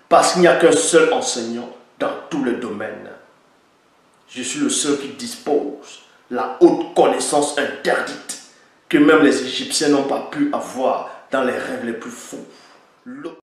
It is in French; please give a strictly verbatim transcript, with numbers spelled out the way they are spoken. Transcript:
Parce qu'il n'y a qu'un seul enseignant dans tous les domaines. Je suis le seul qui dispose la haute connaissance interdite que même les Égyptiens n'ont pas pu avoir dans les rêves les plus fous.